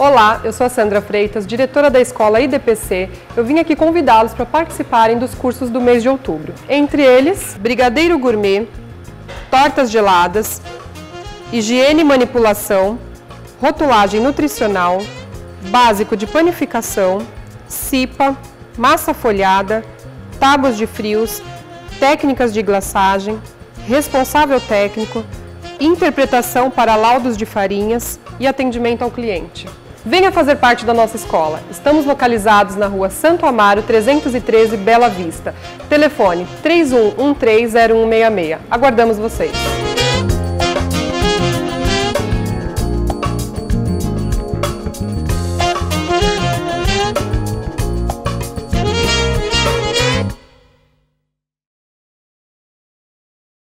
Olá, eu sou a Sandra Freitas, diretora da escola IDPC. Eu vim aqui convidá-los para participarem dos cursos do mês de outubro. Entre eles, Brigadeiro Gourmet, Tortas Geladas, Higiene e Manipulação, Rotulagem Nutricional, Básico de Panificação, CIPA, Massa Folhada, Tábuas de Frios, Técnicas de Glaçagem, Responsável Técnico, Interpretação para laudos de farinhas e atendimento ao cliente. Venha fazer parte da nossa escola. Estamos localizados na rua Santo Amaro, 313, Bela Vista. Telefone 31130166. Aguardamos vocês!